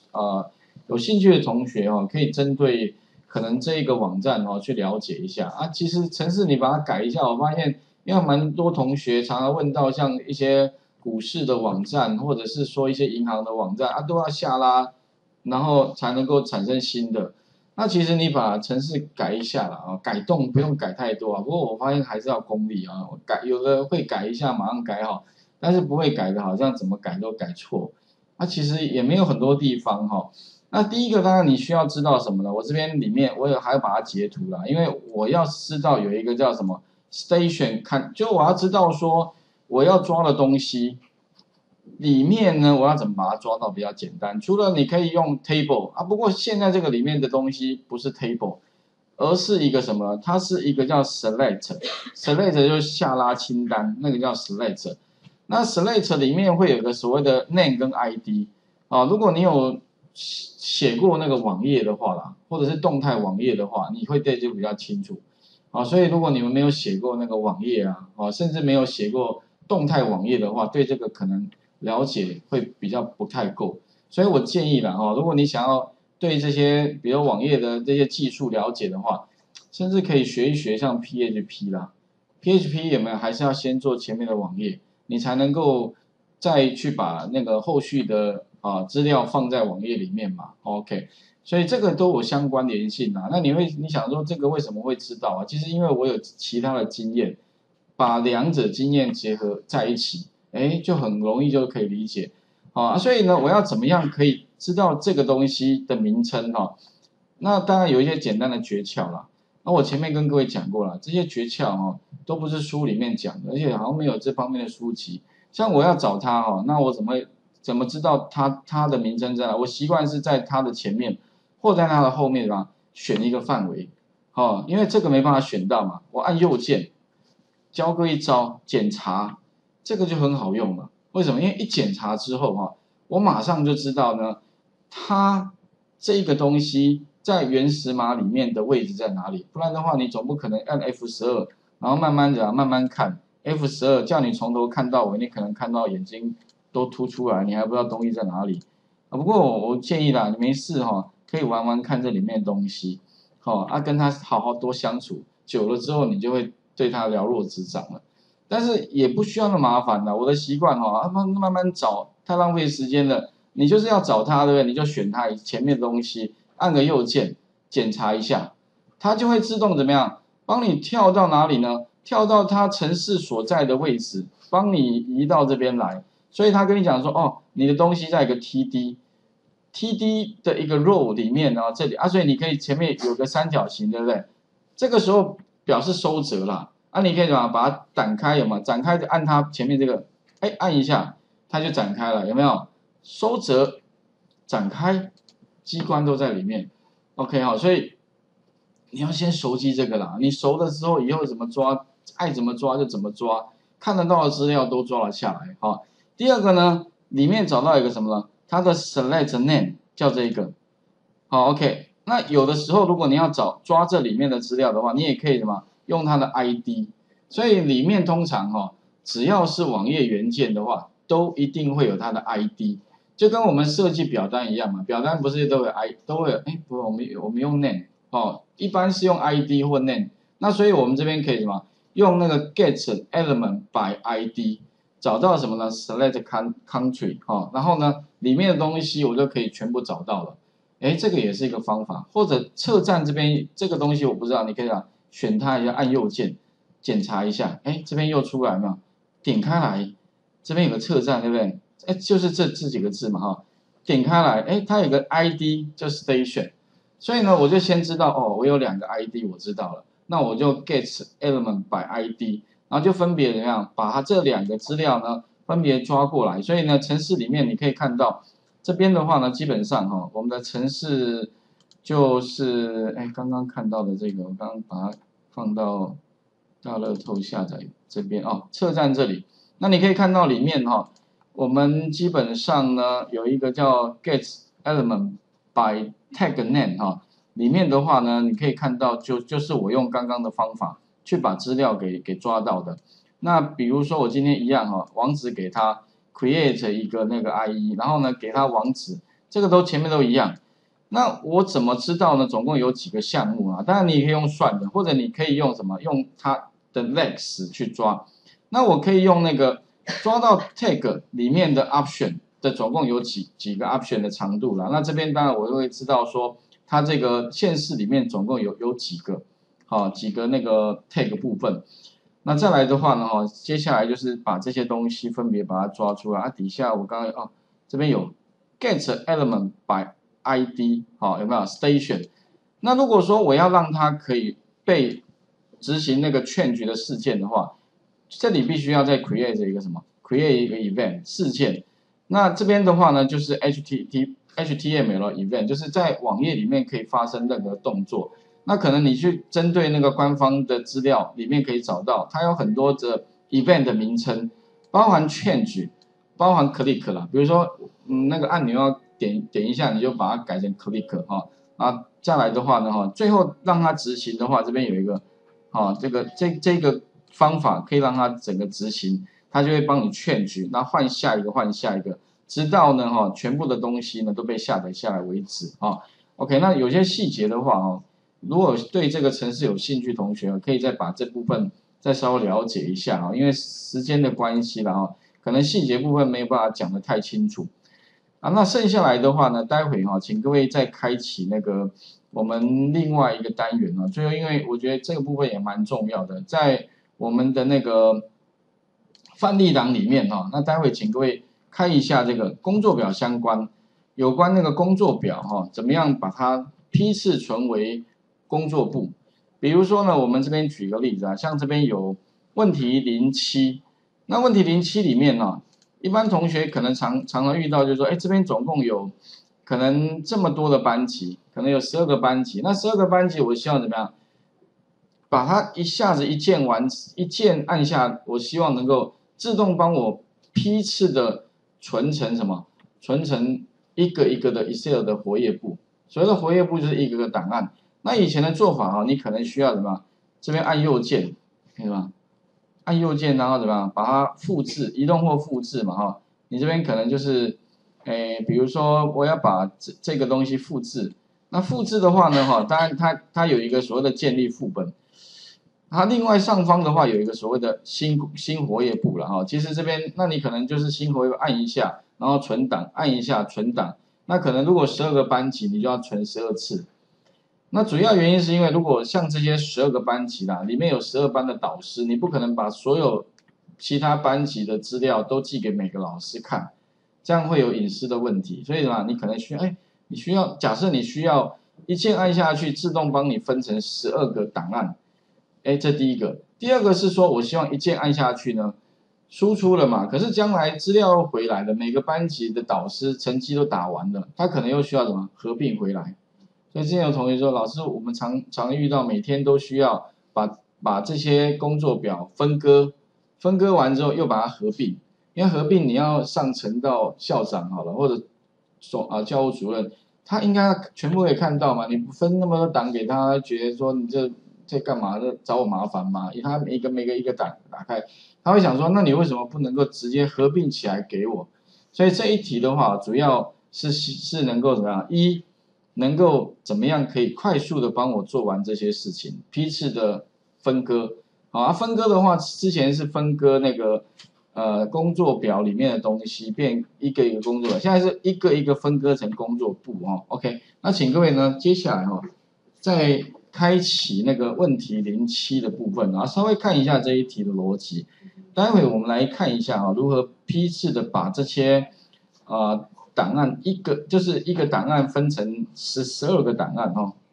有兴趣的同学可以针对可能这一个网站去了解一下啊。其实程式你把它改一下，我发现因为蛮多同学常常问到像一些股市的网站，或者是说一些银行的网站啊，都要下拉，然后才能够产生新的。那其实你把程式改一下啦改动不用改太多啊。不过我发现还是要功力啊，有的会改一下马上改好，但是不会改的好像怎么改都改错。那其实也没有很多地方那第一个当然你需要知道什么呢？我这边里面我还要把它截图啦，因为我要知道有一个叫什么 station 就我要知道说我要抓的东西。里面呢，我要怎么把它抓到比较简单？除了你可以用 table 啊，不过现在这个里面的东西不是 table， 而是一个什么？它是一个叫 select 就是下拉清单，那个叫 select。那 select 里面会有一个所谓的 name 跟 ID 如果你有写过那个网页的话啦，或者是动态网页的话，你会对这个比较清楚所以如果你们没有写过那个网页甚至没有写过动态网页的话，对这个可能了解会比较不太够，所以我建议啦如果你想要对这些比如网页的这些技术了解的话，甚至可以学一学像 PHP 啦。PHP 有没有还是要先做前面的网页，你才能够再去把那个后续的资料放在网页里面嘛 ，OK， 所以这个都有相关联性那你想说这个为什么会知道其实因为我有其他的经验，把两者经验结合在一起，就很容易就可以理解所以呢，我要怎么样可以知道这个东西的名称那当然有一些简单的诀窍啦。那我前面跟各位讲过了，这些诀窍都不是书里面讲的，而且好像没有这方面的书籍。像我要找它那我怎么知道它的名称在哪？我习惯是在它的前面或在它的后面选一个范围因为这个没办法选到嘛，我按右键教各一招检查，这个就很好用了。为什么？因为一检查之后我马上就知道呢，它这个东西在原始码里面的位置在哪里。不然的话，你总不可能按 F12，然后慢慢的慢慢看 F12，叫你从头看到尾，你可能看到眼睛都凸出来，你还不知道东西在哪里不过我建议啦，你没事可以玩玩看这里面的东西跟他好好多相处，久了之后你就会对他了若指掌了。但是也不需要那么麻烦的，我的习惯慢慢找，太浪费时间了。你就是要找它，对不对？你就选它前面的东西，按个右键检查一下，它就会自动怎么样？帮你跳到哪里呢？跳到它程式所在的位置，帮你移到这边来。所以他跟你讲说，你的东西在一个 TD 的一个 row 里面这里所以你可以前面有个三角形，对不对？这个时候表示收折啦你可以把它展开，有没有？展开就按它前面这个，按一下，它就展开了，有没有？收折、展开，机关都在里面。OK 所以你要先熟悉这个啦。你熟了之后，以后怎么抓，爱怎么抓就怎么抓，看得到的资料都抓了下来第二个呢，里面找到一个什么呢？它的 select name 叫这个，OK。那有的时候，如果你要抓这里面的资料的话，你也可以什么用它的 ID。所以里面通常只要是网页元件的话，都一定会有它的 ID， 就跟我们设计表单一样嘛。表单不是都有不，我们用 name 一般是用 ID 或 name。那所以我们这边可以什么用那个 get element by ID。找到什么呢 ？Select country 然后呢，里面的东西我就可以全部找到了。这个也是一个方法。或者侧站这边这个东西我不知道，你可以选它一下，按右键检查一下。这边又出来了，点开来，这边有个侧站，对不对？就是这几个字嘛点开来，它有个 ID 叫 station， 所以呢，我就先知道我有两个 ID， 我知道了，那我就 get element by ID。然后就分别怎么样把它这两个资料呢分别抓过来。所以呢，程式里面你可以看到这边的话呢，基本上我们的程式就是刚刚看到的这个，我刚刚把它放到大乐透下载这边侧站这里。那你可以看到里面我们基本上呢有一个叫 get element by tag name 里面的话呢，你可以看到就是我用刚刚的方法去把资料给抓到的。那比如说我今天一样网址给他 create 一个那个 IE， 然后呢给他网址， 这个都前面都一样。那我怎么知道呢？总共有几个项目啊？当然你也可以用算的，或者你可以用什么？用它的 lex 去抓。那我可以用那个抓到 tag 里面的 option 的总共有几个 option 的长度啦。那这边当然我会知道说它这个县市里面总共有几个，几个那个 tag 部分。那再来的话呢，接下来就是把这些东西分别把它抓出来。底下我刚刚这边有 get element by ID 有没有 station？ 那如果说我要让它可以被执行那个 change 的事件的话，这里必须要再 create 一个什么 ？create 一个 event 事件。那这边的话呢，就是 HTML event， 就是在网页里面可以发生任何动作。那可能你去针对那个官方的资料里面可以找到，它有很多的 event 的名称，包含 change， 包含 click 啦。比如说，那个按钮要点一下，你就把它改成 click 啊，再来的话呢最后让它执行的话，这边有一个这个方法可以让它整个执行，它就会帮你change，那换下一个，直到呢全部的东西呢都被下载下来为止OK， 那有些细节的话如果对这个程式有兴趣同学可以再把这部分再稍微了解一下因为时间的关系啦可能细节部分没有办法讲得太清楚那剩下来的话呢，待会请各位再开启那个我们另外一个单元最后因为我觉得这个部分也蛮重要的，在我们的那个范例档里面那待会请各位看一下这个工作表相关，有关那个工作表怎么样把它批次存为工作簿。比如说呢，我们这边举个例子像这边有问题07，那问题07里面一般同学可能常常遇到就是说，这边总共有可能这么多的班级，可能有12个班级，那12个班级我希望怎么样？把它一下子一键按下，我希望能够自动帮我批次的存成什么？存成一个一个的 Excel 的活页簿。所谓的活页簿就是一个个档案。那以前的做法你可能需要什么？这边按右键，可以吗？按右键，然后怎么样？把它复制、移动或复制嘛你这边可能就是，比如说我要把这个东西复制。那复制的话呢当然它有一个所谓的建立副本。它另外上方的话有一个所谓的新活页簿了其实这边那你可能就是新活页按一下，然后存档，按一下存档。那可能如果12个班级，你就要存12次。那主要原因是因为如果像这些12个班级里面有12班的导师，你不可能把所有其他班级的资料都寄给每个老师看，这样会有隐私的问题。所以你可能需要假设你需要一键按下去，自动帮你分成12个档案。这第一个。第二个是说我希望一键按下去呢，输出了嘛，可是将来资料又回来了，每个班级的导师成绩都打完了，他可能又需要什么合并回来。所以之前有同学说，老师我们常遇到每天都需要把这些工作表分割完之后又把它合并，因为合并你要上呈到校长好了，或者教务主任，他应该全部可以看到嘛，你不分那么多档给他，觉得说你这在干嘛？找我麻烦吗？他每个一个打开，他会想说，那你为什么不能够直接合并起来给我？所以这一题的话，主要是能够怎么样？能够怎么样可以快速的帮我做完这些事情，批次的分割。分割的话，之前是分割那个工作表里面的东西变一个一个工作表，现在是一个一个分割成工作簿OK， 那请各位呢，接下来再开启那个问题07的部分，然后稍微看一下这一题的逻辑。待会我们来看一下如何批次的把这些档案就是一个档案分成12个档案